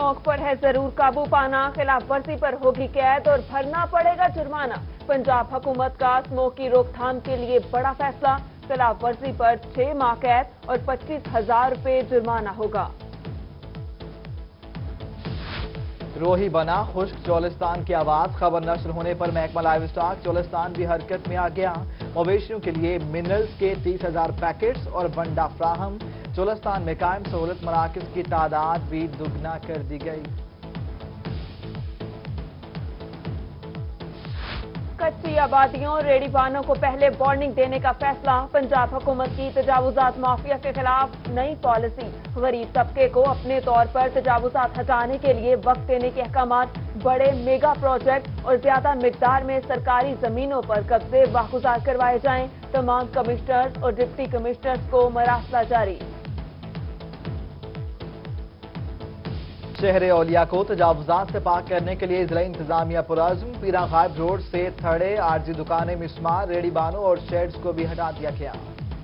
Smoke पर है जरूर काबू पाना, खिलाफ वर्जी पर होगी कैद और भरना पड़ेगा जुर्माना। पंजाब हुकूमत का स्मोक की रोकथाम के लिए बड़ा फैसला, खिलाफ वर्जी पर 6 माह कैद और 25,000 रुपए जुर्माना होगा। रोही बना खुश्क चोलिस्तान की आवाज, खबर नश्र होने पर महकमा लाइव स्टॉक चोलिस्तान भी हरकत में आ गया। मवेशियों के लिए मिनरल्स के 30,000 पैकेट्स और बंडा फ्राहम। चोलिस्तान में कायम सहूलत मराकज की तादाद भी दुगना कर दी गई। कच्ची आबादियों रेडी वाहनों को पहले वार्निंग देने का फैसला, पंजाब हुकूमत की तजावुजात माफिया के खिलाफ नई पॉलिसी। गरीब तबके को अपने तौर पर तजावुजात हटाने के लिए वक्त देने के अहकामात, बड़े मेगा प्रोजेक्ट और ज्यादा मिकदार में सरकारी जमीनों पर कब्जे वागुजार करवाए जाएं। तमाम कमिश्नर्स और डिप्टी कमिश्नर्स को मरासला जारी। शहर औलिया को तजावुजात से पाक करने के लिए जिला इंतजामिया पुरज़्म। पीरा गायब रोड से थड़े, आरजी दुकानें, मिस्मार, रेडी बानों और शेड्स को भी हटा दिया गया।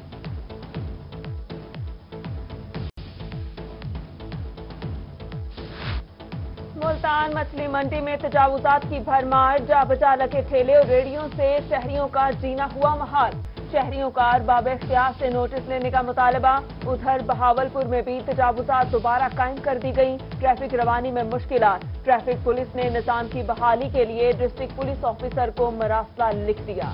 मुल्तान मछली मंडी में तजावुजात की भरमार, जा बजा लगे ठेले और रेडियों से शहरियों का जीना हुआ महाल। शहरियों का अरबाब इख्तियार से नोटिस लेने का मुतालबा। उधर बहावलपुर में भी तजावुजात दोबारा कायम कर दी गई, ट्रैफिक रवानी में मुश्किलात। ट्रैफिक पुलिस ने निजाम की बहाली के लिए डिस्ट्रिक्ट पुलिस ऑफिसर को मरासला लिख दिया।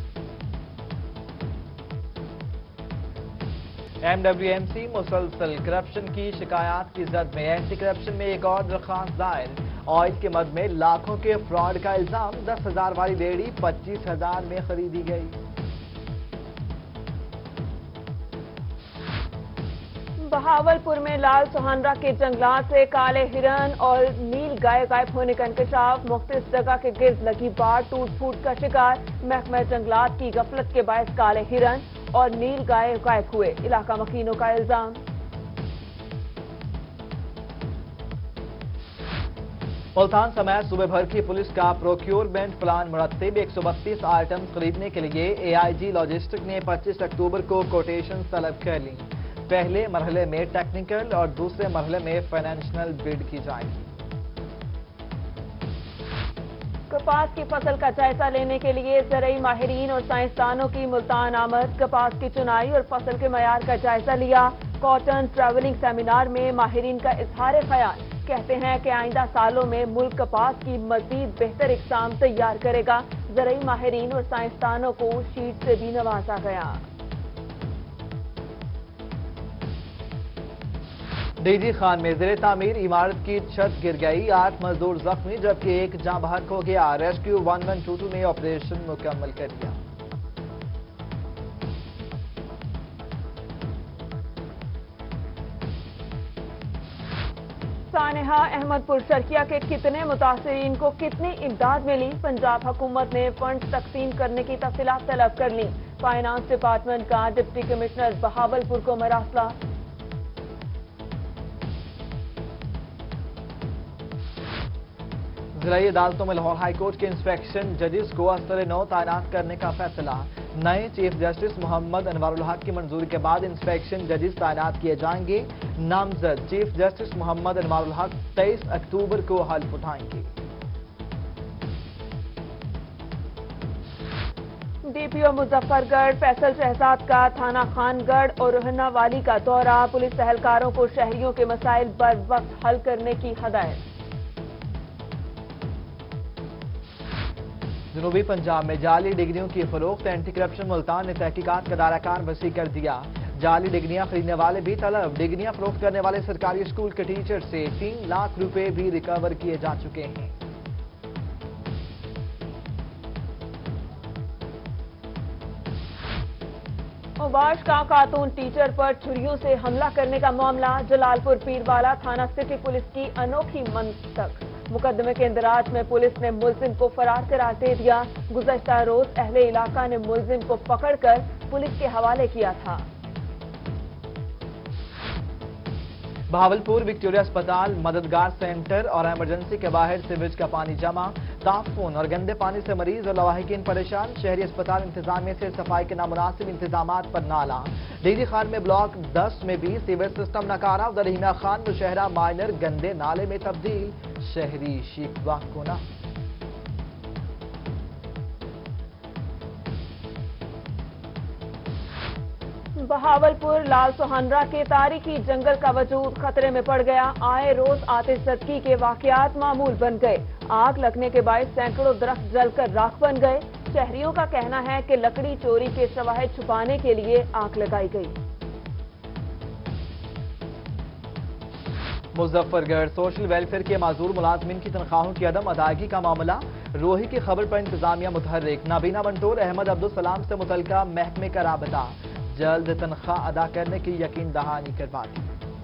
MWMC मुसलसल करप्शन की शिकायत की जद में एंटी करप्शन में एक और दरख्वास्त दायर। ऑयल के मद में लाखों के फ्रॉड का इल्जाम, 10,000 वाली रेडी 25,000 में खरीदी गई। बहावलपुर में लाल सुहानरा के जंगलात से काले हिरन और नील गाय गायब होने का इंकशाफ, मुख्तलिफ जगह के गिर्द लगी बाढ़ टूट फूट का शिकार। महकमा जंगलात की गफलत के बायस काले हिरन और नील गाय गायब हुए, इलाका मकीनों का इल्जाम। मुल्तान समेत सूबे भर की पुलिस का प्रोक्योरमेंट प्लान मुरत्तिब, 132 आइटम खरीदने के लिए AIG लॉजिस्टिक ने 25 अक्टूबर को कोटेशन तलब कर ली। पहले मरहले में टेक्निकल और दूसरे मरहले में फाइनेंशियल बिड की जाएगी। कपास की फसल का जायजा लेने के लिए ज़रई माहिरीन और साइंसदानों की मुल्तान आमद, कपास की चुनाई और फसल के मयार का जायजा लिया। कॉटन ट्रैवलिंग सेमिनार में माहिरीन का इजहार ख्याल, कहते हैं कि आइंदा सालों में मुल्क कपास की मजीद बेहतर इक़साम तैयार करेगा। ज़रई माहिरीन और साइंसदानों को शीट से भी नवाजा गया। डीजी खान में ज़ेरे तामीर इमारत की छत गिर गई, 8 मजदूर जख्मी जबकि एक जाँ बहक हो गया। रेस्क्यू 1122 ने ऑपरेशन मुकम्मल कर दिया। सानेहा अहमदपुर शर्किया के कितने मुतासरीन को कितनी इमदाद मिली, पंजाब हुकूमत ने फंड तकसीम करने की तफसीलात तलब कर ली। फाइनेंस डिपार्टमेंट का डिप्टी कमिश्नर बहावलपुर को मरासला। जिलाई अदालतों में लाहौर हाईकोर्ट के इंस्पेक्शन जजेस को असर नौ तैनात करने का फैसला। नए चीफ जस्टिस मोहम्मद अनवारुल हक की मंजूरी के बाद इंस्पेक्शन जजेस तैनात किए जाएंगे। नामजद चीफ जस्टिस मोहम्मद अनवारुल हक 23 अक्टूबर को हल्फ उठाएंगे। DPO मुजफ्फरगढ़ फैसल शहजाद का थाना खानगढ़ और रोहना वाली का दौरा, पुलिस एहलकारों को शहरियों के मसाइल बर वक्त हल करने की हदायत। जनूबी पंजाब में जाली डिग्रियों की फरोख्त, एंटी करप्शन मुल्तान ने तहकीकात का दायरा वसी कर दिया। जाली डिग्रियां खरीदने वाले भी तलब, डिग्रियां फरोख्त करने वाले सरकारी स्कूल के टीचर से 3 लाख रुपए भी रिकवर किए जा चुके हैं। उबाश का खातून टीचर पर छुरियों से हमला करने का मामला, जलालपुर पीरवाला थाना सिटी पुलिस की अनोखी मंतक। मुकदमे के इंदराज में पुलिस ने मुलजिम को फरार करार दे दिया। गुज़श्ता रोज अहले इलाका ने मुलजिम को पकड़कर पुलिस के हवाले किया था। बहावलपुर विक्टोरिया अस्पताल, मददगार सेंटर और इमरजेंसी के बाहर सीवेज का पानी जमा, ताफून और गंदे पानी से मरीज और लवाहिकीन परेशान। शहरी अस्पताल इंतजामिया से सफाई के नामुनासिब इंतजामात पर नाला। डीडी खान में ब्लॉक 10 में भी सीवेज सिस्टम नकारा। उधर रहीमा खान मुशहरा माइनर गंदे नाले में तब्दील। शहरी शिकवा कोना। बहावलपुर लाल सोहनरा के तारीखी जंगल का वजूद खतरे में पड़ गया। आए रोज आतिशज़दगी के वाकयात मामूल बन गए। आग लगने के बाद सैकड़ों दरख्त जलकर राख बन गए। शहरियों का कहना है कि लकड़ी चोरी के शवाहिद छुपाने के लिए आग लगाई गई। मुजफ्फरगढ़ सोशल वेलफेयर के माजूर मुलाजमीन की तनख्वाहों की अदम अदायगी का मामला। रोही की खबर पर इंतजामिया मुतहर्रिक। नाबीना मंटोर अहमद अब्दुल सलाम से मुतलका महकमे का राबता। जल्द तनख्वाह अदा करने की यकीन दहानी करवा दी।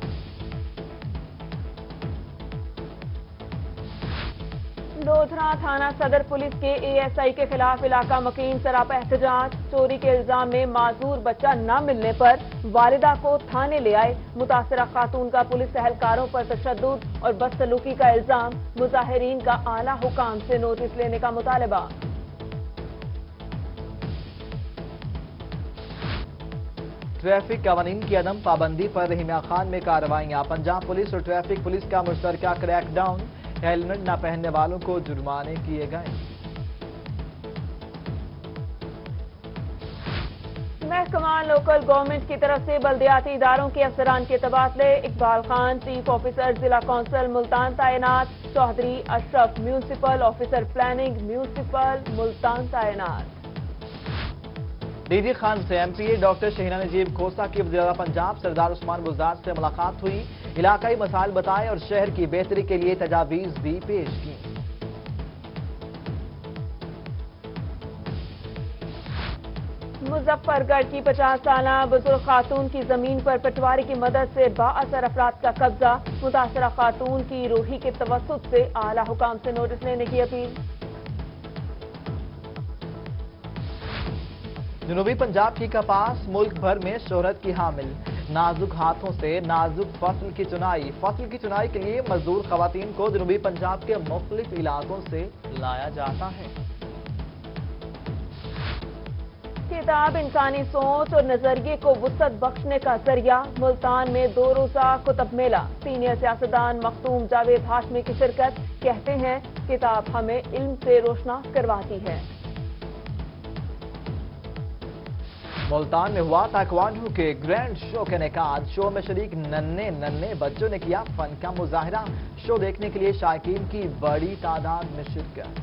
लोधरा थाना सदर पुलिस के एएसआई के खिलाफ इलाका मकीन सरापा एहतजाज। चोरी के इल्जाम में माजूर बच्चा न मिलने पर वालिदा को थाने ले आए। मुतासरा खातून का पुलिस एहलकारों पर तशद्दुद और बदसलूकी का इल्जाम। मुजाहिरीन का आला हुकाम से नोटिस लेने का मुतालबा। ट्रैफिक कवानीन की अदम पाबंदी पर रहीमा खान में कार्रवाइयां। पंजाब पुलिस और ट्रैफिक पुलिस का मुश्तरका क्रैकडाउन। हेलमेट न पहनने वालों को जुर्माने किए गए। महकमा लोकल गवर्नमेंट की तरफ से बल्दियाती इदारों के अफसरान के तबादले। इकबाल खान चीफ ऑफिसर जिला कौंसिल मुल्तान तैनात। Chaudhry Ashraf municipal officer planning municipal Multan तैनात। डीडी खान से एमपीए डॉक्टर शहीना नजीब खोसा की वज़ीर-ए-आला पंजाब सरदार उस्मान बुज़दार से मुलाकात हुई। इलाकाई मसाइल बताए और शहर की बेहतरी के लिए तजावीज़ भी पेश की। मुजफ्फरगढ़ की 50 साला बुजुर्ग खातून की जमीन पर पटवारी की मदद से बाअसर अफराद का कब्जा। मुतासरा खातून की रोही के तवस्सुत से आला हुकाम से नोटिस लेने की अपील। जनूबी पंजाब की कपास मुल्क भर में शोहरत की हामिल। नाजुक हाथों से नाजुक फसल की चुनाई के लिए मजदूर खवातीन को जनूबी पंजाब के मुख्तलिफ इलाकों से लाया जाता है। किताब इंसानी सोच और नजरिए को वुसअत बख्शने का जरिया। मुल्तान में 2 रोजा कुतब मेला। सीनियर सियासतदान मखदूम जावेद हाशमी की शिरकत। कहते हैं किताब हमें इल्म से रोशना करवाती है। मुल्तान में हुआ ताइक्वांडो के ग्रैंड शो के निकात। शो में शरीक नन्हे बच्चों ने किया फन का मुजाहिरा। शो देखने के लिए शायकीन की बड़ी तादाद में शिरकत।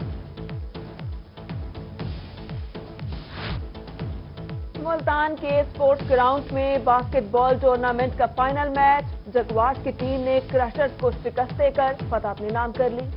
मुल्तान के स्पोर्ट्स ग्राउंड में बास्केटबॉल टूर्नामेंट का फाइनल मैच। जगवाट की टीम ने क्रशर्स को शिकस्त देकर फतह अपने नाम कर ली।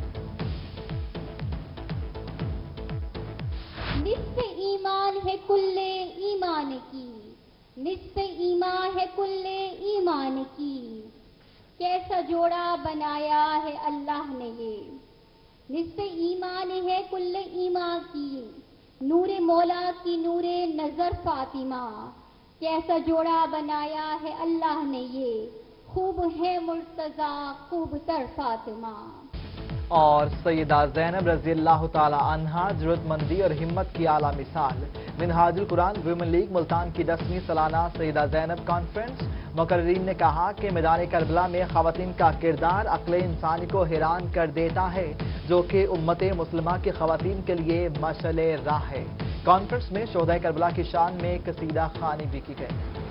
निस्फ़े ईमान है कुल्ले ईमान की, निस्फ़े ईमान है कुल्ले ईमान की। कैसा जोड़ा बनाया है अल्लाह ने ये। निस्फ़े ईमान है कुल्ले ईमान की, नूरे मौला की नूरे नजर फातिमा। कैसा जोड़ा बनाया है अल्लाह ने ये, खूब है मुर्तजा खूब तर फातिमा। और सैयदा ज़ैनब रज़ी अल्लाह ताला अन्हा जरूरतमंदी और हिम्मत की आला मिसाल। मिनहाजुल कुरान वुमेन लीग मुल्तान की 10वीं सालाना सैयदा ज़ैनब कॉन्फ्रेंस। मुकर्रिरीन ने कहा कि मैदान करबला में खवातीन का किरदार अक्ल इंसानी को हैरान कर देता है, जो कि उम्मत मुस्लिमा की खवातीन के लिए मशअल राह है। कॉन्फ्रेंस में शोहदा करबला की शान में कसीदा खानी भी की गई।